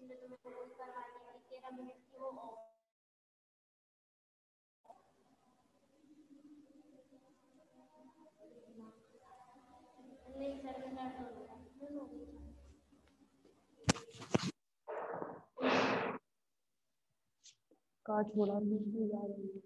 कहाँ छोड़ा जा रही है।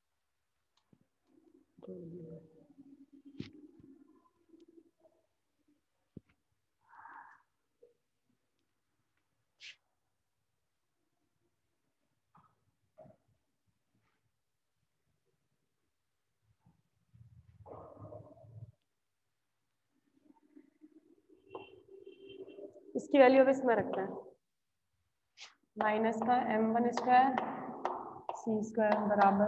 इसकी वैल्यू अब इसमें रखते हैं, माइनस का m1 स्क्वायर c स्क्वायर बराबर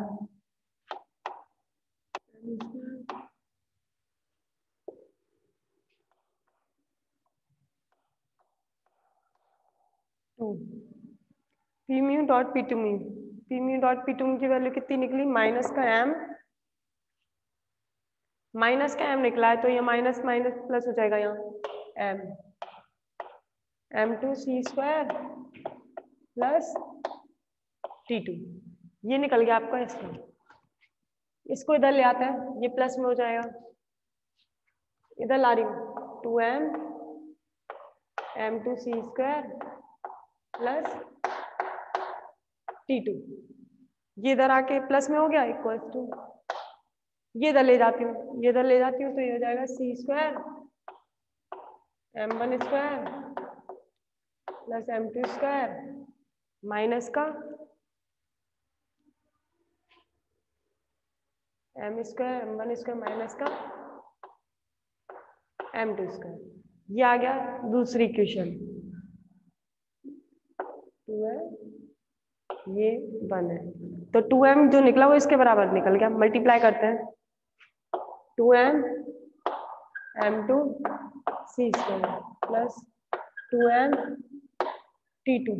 2 P mu dot P two mu, P mu dot P two mu की वैल्यू कितनी निकली, माइनस का m निकला है, तो ये माइनस माइनस प्लस हो जाएगा, यहाँ m2 c square plus t2, ये निकल गया आपका इसका। इसको इधर ले आते हैं, ये प्लस में हो जाएगा, इधर ला रही हूँ 2m m2 c square plus t2, ये इधर आके प्लस में हो गया इक्वल टू, ये इधर ले जाती हूँ, ये इधर ले जाती हूँ, तो ये हो जाएगा c square m1 square plus m2 square minus का m square m1 square minus का m2 स्क्वायर, ये आ गया दूसरी इक्वेशन। 2m ये 1 है, तो 2m जो निकला वो इसके बराबर निकल गया, मल्टीप्लाई करते हैं 2m m2 c square plus 2m t2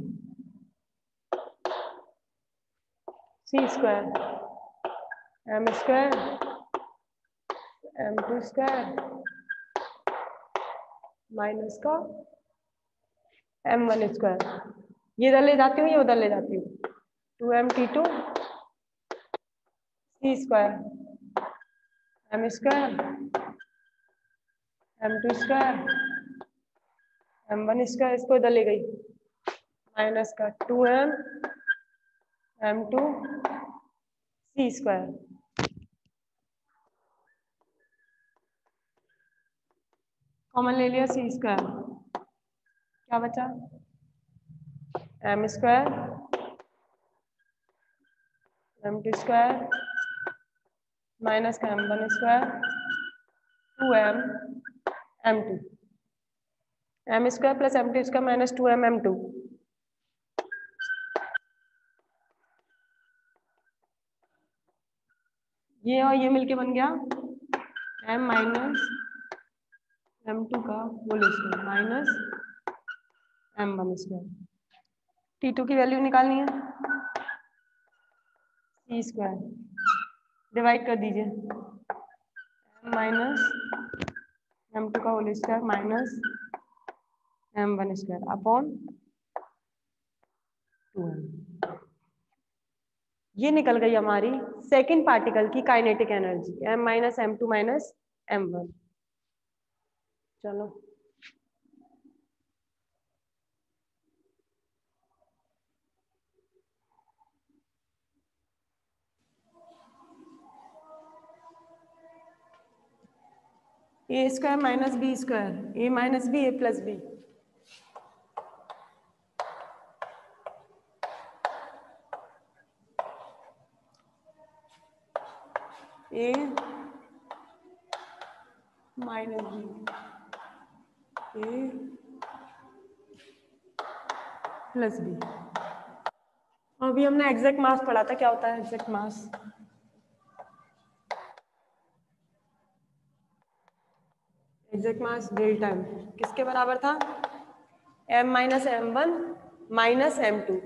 c square m square m2 square minus का m1 स्क्वायर, ये इधर ले जाती हूँ, ये उधर ले जाती हूँ, 2m t2 c square m square m2 square m1 square, इसको इधर ले गई, माइनस का 2m m2 c square, common ले लिया c स्क्वायर, क्या बचा m square m2 square minus का m1 square 2m m2, m square plus m2 square minus 2m m2, ये और ये मिलके बन गया m माइनस m2 का whole square minus m1 square, t2 की वैल्यू निकालनी है, c स्क्वायर डिवाइड कर दीजिए, m माइनस m2 का whole square minus m1 square upon 2m, ये निकल गई हमारी सेकेंड पार्टिकल की kinetic energy m minus m2 minus m1। चलो A square minus B square, A minus B A plus B, A minus B A plus B. अभी हमने exact mass पढ़ा था, क्या होता है exact mass, exact mass delta m किसके बराबर था, m minus m1 minus m2,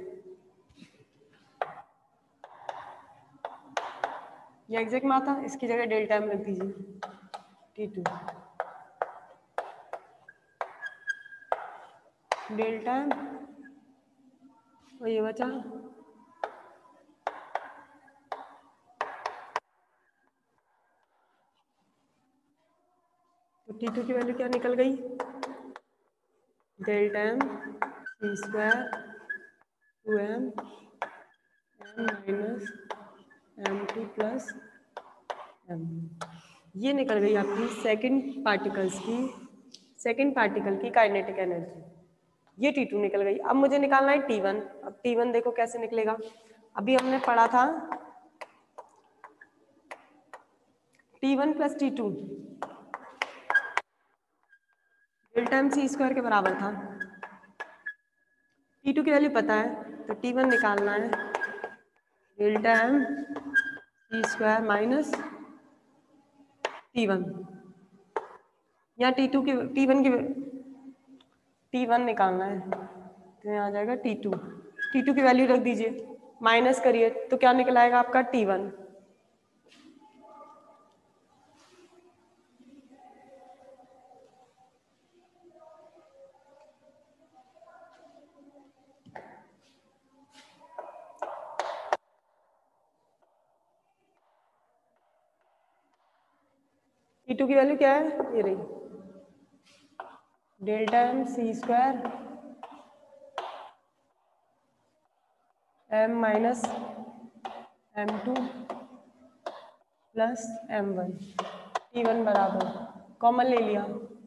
ये एग्जैक्ट मास था, इसकी जगह डेल्टा m रख दीजिए t2 डेल्टा m और ये बचा तो T2 की वैल्यू क्या निकल गई, delta M C square 2m minus m2 plus m। ये निकल गई आपकी सेकंड पार्टिकल की काइनेटिक एनर्जी, ये T2 निकल गई। अब मुझे निकालना है T1। अब T1 देखो कैसे निकलेगा, अभी हमने पढ़ा था T1 plus T2 delta M C square के बराबर था। T2 की वैल्यू पता है तो T1 निकालना है delta M C square minus T1, या T1 निकालना है तो यहाँ आ जाएगा T2 की वैल्यू रख दीजिए, माइनस करिए तो क्या निकल आएगा आपका T1। T2 की वैल्यू क्या है, ये रही delta M C square m minus m2 plus m1। T1 बराबर कॉमन ले लिया,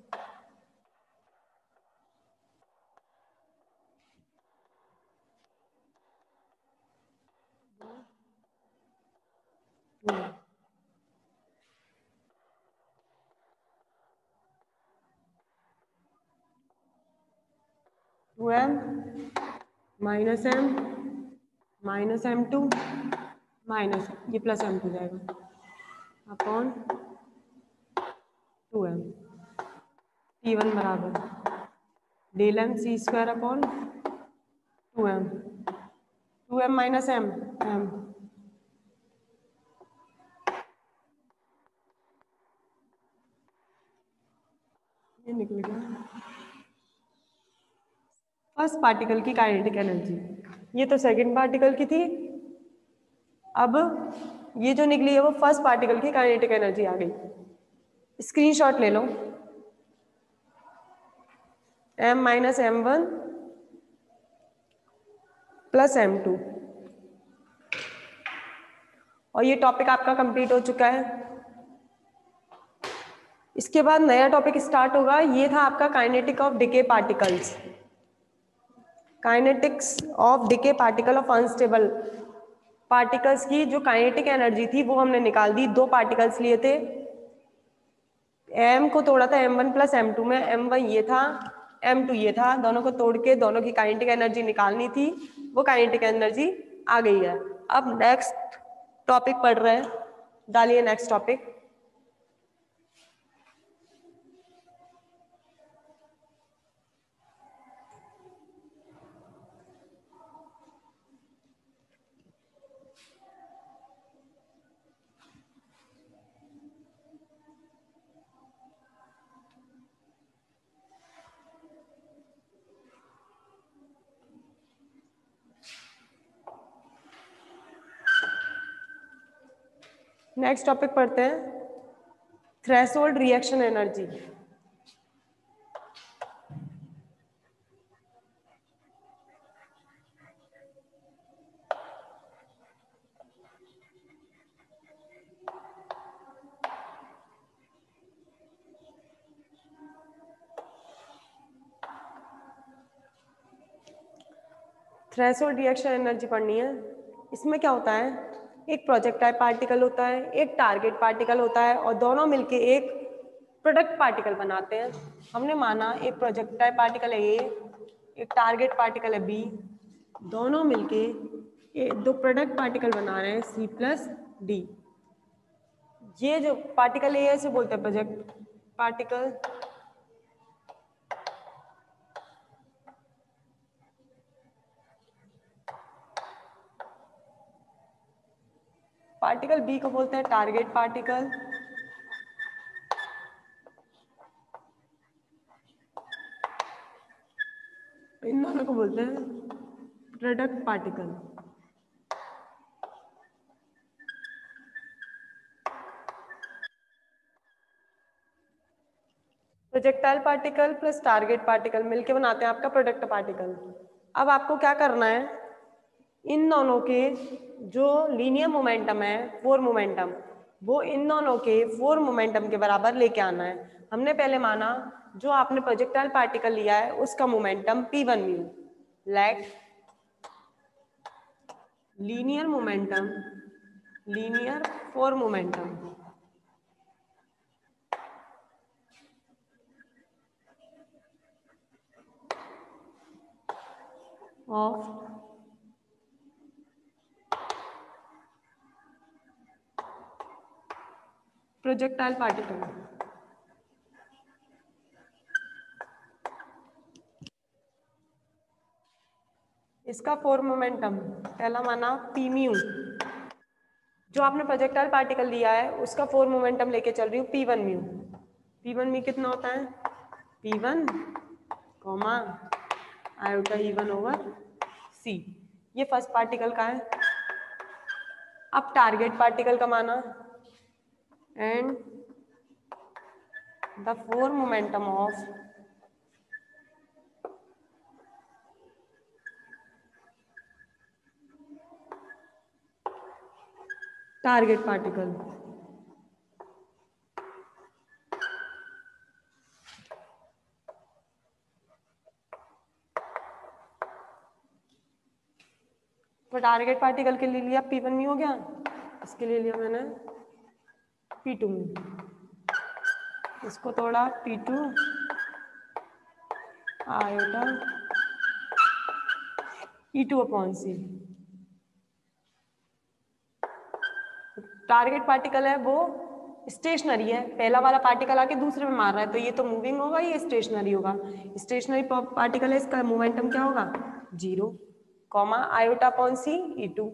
two M minus m2 minus ये प्लस m2 जाएगा अपॉन 2m। T1 बराबर del M C square upon 2m minus m ये निकल गया फर्स्ट पार्टिकल की काइनेटिक एनर्जी। ये तो सेकंड पार्टिकल की थी, अब ये जो निकली है वो फर्स्ट पार्टिकल की काइनेटिक एनर्जी आ गई। स्क्रीनशॉट ले लो, m minus m1 plus m2, और ये टॉपिक आपका कंप्लीट हो चुका है। इसके बाद नया टॉपिक स्टार्ट होगा, ये था आपका kinetic of decay particles, kinetics of decay particle of unstable particles की जो काइनेटिक एनर्जी थी वो हमने निकाल दी। दो पार्टिकल्स लिए थे, m को तोड़ा था m1 प्लस m2 में, m1 ये था m2 ये था, दोनों को तोड़ के दोनों की काइनेटिक एनर्जी निकालनी थी, वो काइनेटिक एनर्जी आ गई है। अब नेक्स्ट टॉपिक पढ़ रहे हैं, डालिए नेक्स्ट टॉपिक। नेक्स्ट टॉपिक पढ़ते हैं, threshold reaction energy. Threshold reaction energy पढ़नी है। इसमें क्या होता है, एक प्रोजेक्टाइल पार्टिकल होता है, एक टारगेट पार्टिकल होता है, और दोनों मिलके एक प्रोडक्ट पार्टिकल बनाते हैं। हमने माना एक प्रोजेक्टाइल पार्टिकल है ए, एक टारगेट पार्टिकल है बी, दोनों मिलके दो प्रोडक्ट पार्टिकल बना रहे हैं सी प्लस डी। ये जो पार्टिकल ए से बोलते हैं प्रोजेक्ट पार्टिकल, पार्टिकल बी को बोलते हैं टारगेट पार्टिकल, इन दोनों को बोलते हैं product particle. Projectile particle plus target particle मिलके बनाते हैं आपका प्रोडक्ट पार्टिकल। अब आपको क्या करना है, इन दोनों के जो लीनियर मोमेंटम है, फोर मोमेंटम, वो इन दोनों के फोर मोमेंटम के बराबर लेके आना है। हमने पहले माना जो आपने प्रोजेक्टाइल पार्टिकल लिया है उसका momentum p1 mu, let linear momentum, linear four momentum of projectile particle. इसका फोर मोमेंटम पहला माना p म्यू, जो आपने प्रोजेक्टाइल पार्टिकल लिया है उसका फोर मोमेंटम लेके चल रही हूँ p1 म्यू। p1 म्यू कितना होता है, p1 comma iota e1 over c। ये फर्स्ट पार्टिकल का है। अब टारगेट पार्टिकल का माना and the four momentum of target particle. तो टारगेट पार्टिकल के लिए लिया p1 म्यू हो गया, इसके लिए लिया मैंने p2 म्यू, इसको तोड़ा p2 iota e2 upon c। Target particle है वो स्टेशनरी है, पहला वाला पार्टिकल आके दूसरे में मार रहा है तो ये तो मूविंग होगा, ये स्टेशनरी होगा। स्टेशनरी पार्टिकल है, इसका मोमेंटम क्या होगा, 0 comma iota upon c e2।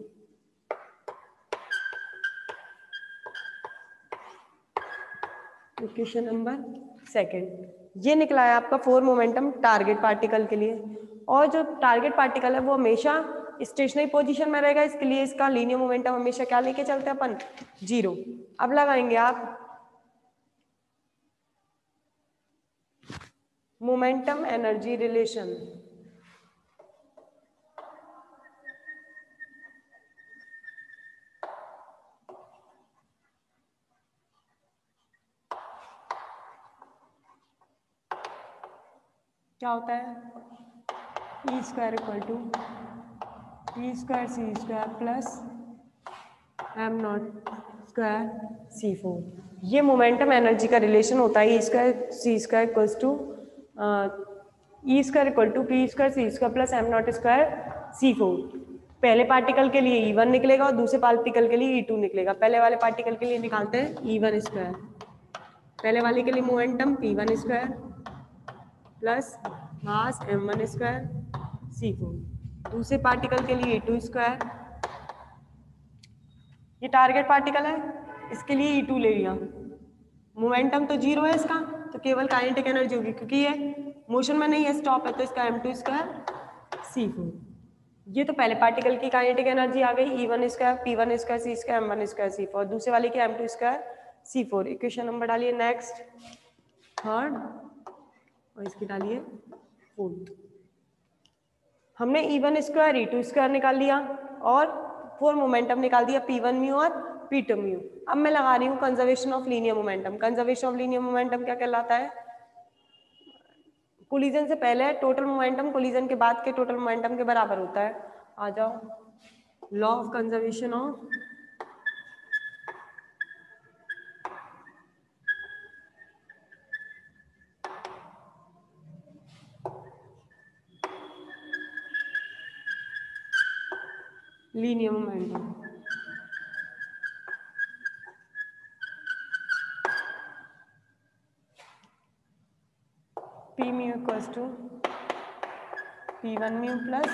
Question number second, ये निकला है आपका फोर मोमेंटम टारगेट पार्टिकल के लिए। और जो टारगेट पार्टिकल है वो हमेशा स्टेशनरी पोजीशन में रहेगा, इसके लिए इसका लीनियर मोमेंटम हमेशा क्या लेके चलते हैं अपन, 0। अब लगाएंगे आप मोमेंटम एनर्जी रिलेशन। क्या होता है, E square equal to P square c square plus M naught square c four. ये मोमेंटम एनर्जी का रिलेशन होता है। E square c square equals to E square equal to P square c square plus M naught square c four. पहले particle के लिए E1 निकलेगा और दूसरे पार्टिकल के लिए E2 निकलेगा। पहले वाले पार्टिकल के लिए निकालते हैं E1 स्क्वायर, पहले वाले के लिए momentum P1 square plus mass M1 square C4, दूसरे पार्टिकल के लिए E2 स्क्वायर। ये टारगेट पार्टिकल है, इसके लिए E2 ले लिया। मोमेंटम तो 0 है इसका, तो केवल काइनेटिक एनर्जी होगी क्योंकि ये मोशन में नहीं है, स्टॉप है, तो इसका M2 स्क्वायर C4। ये तो पहले पार्टिकल की काइनेटिक एनर्जी आ गई, E1 square P1 square C square M1 square C4, दूसरे वाले की M2 square C4। Equation number डालिए नेक्स्ट थर्ड और इसकी डालिए फोर्थ। हमने E1 स्क्वायर E2 स्क्वायर निकाल लिया और फोर मोमेंटम निकाल दिया P1 म्यू और P2 म्यू। अब मैं लगा रही हूँ conservation of linear momentum. Conservation of linear momentum क्या कहलाता है, कोलिजन से पहले टोटल मोमेंटम कोलिजन के बाद के टोटल मोमेंटम के बराबर होता है। आ जाओ, law of conservation of linear momentum. P mu equals to P1 mu plus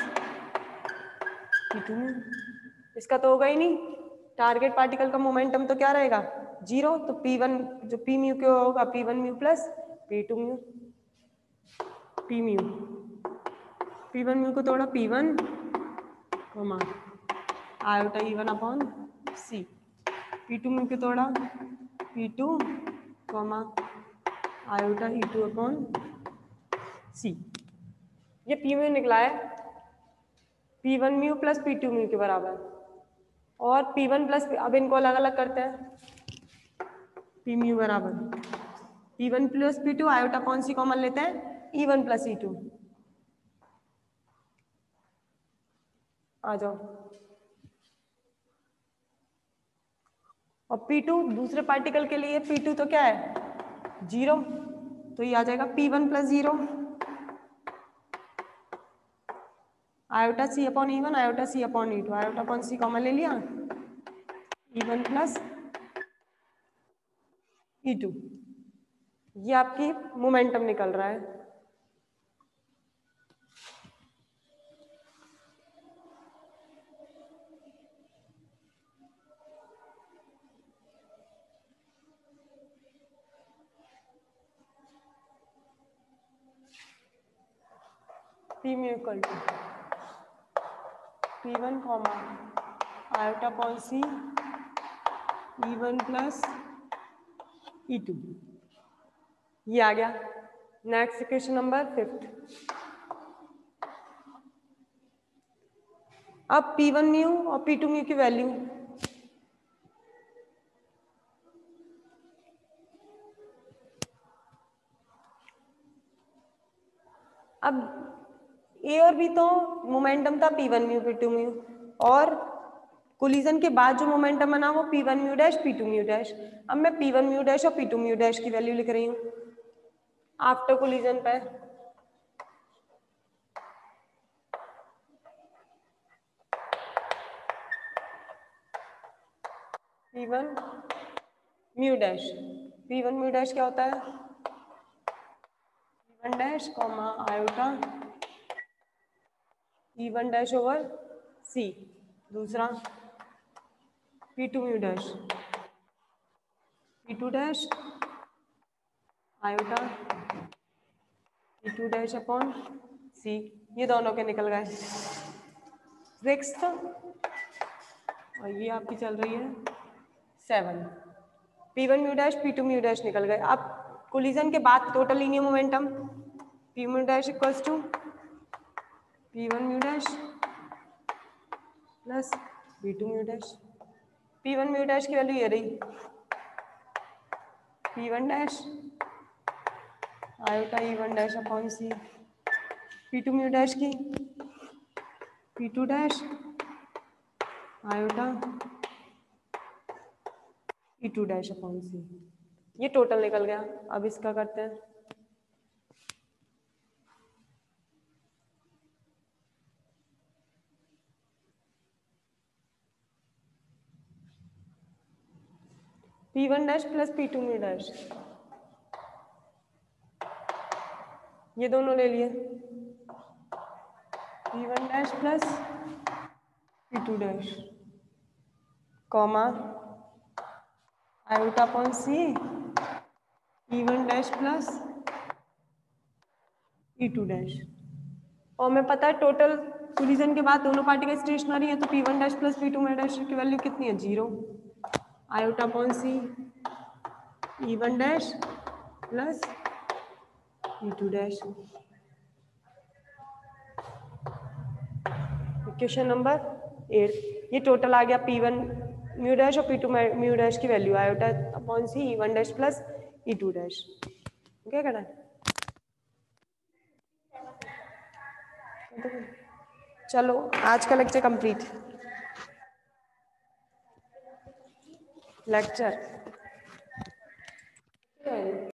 P2 mu. इसका तो होगा ही नहीं, टारगेट पार्टिकल का मोमेंटम तो क्या रहेगा, 0, तो P1 जो P म्यू क्यों होगा P1 mu plus P2 mu. P mu P1 mu को तोड़ा P1 comma iota E1 upon c, P2 mu के तोड़ा P2 comma iota E2 upon c. ये P म्यू निकला है P1 mu plus P2 mu के बराबर, और P1 प्लस, अब इनको अलग अलग करते हैं, P म्यू बराबर P1 plus P2 iota upon c common लेते हैं E1 प्लस E2, आ जाओ, और P2 दूसरे पार्टिकल के लिए P2 तो क्या है 0, तो ये आ जाएगा P1 plus 0 iota c upon E1 iota c upon E2, iota upon c common ले लिया E1 प्लस E2, ये आपकी मोमेंटम निकल रहा है। P mu equal to P1 comma iota upon c E1 plus E2, ये आ गया। Next equation number 5। अब P1 म्यू और P2 म्यू की वैल्यू, अब ए और बी तो मोमेंटम था P1 म्यू P2 म्यू, और कोलिजन के बाद जो मोमेंटम बना वो P1 mu dash P2 mu dash. अब मैं P1 म्यू डैश और P2 म्यू डैश की वैल्यू लिख रही हूँ आफ्टर कोलिजन पे। P1 mu dash, P1 mu dash क्या होता है P1 dash comma iota E1 dash over C, दूसरा P2 mu dash P2 dash iota P2 dash upon C, ये दोनों के निकल गए। सिक्स्थ, और ये आपकी चल रही है 7, P1 mu dash P2 mu dash निकल गए। अब कोलिजन के बाद total linear momentum P mu dash equals to P1 mu dash plus P2 mu dash. P1 mu dash की वैल्यू ये रही P1 dash iota E1 dash upon c, P2 mu dash की P2 dash iota E2 dash upon c, ये total निकल गया। अब इसका करते हैं, P1 dash plus P2 mu dash, ये दोनों ले लिए P1 dash plus P2 dash comma iota upon c E1 dash plus E2 dash, और हमें पता है टोटल कोलिजन के बाद दोनों पार्टिकल स्टेशनरी है, तो P1 dash plus P2 mu dash की वैल्यू कितनी है 0, iota upon c E1 dash plus E2 dash. Question number 8, ये टोटल आ गया P1 म्यू डैश और P2 म्यू डैश की value iota upon c E1 dash plus E2 dash. क्या करना है, चलो आज का लेक्चर कंप्लीट। लेक्चर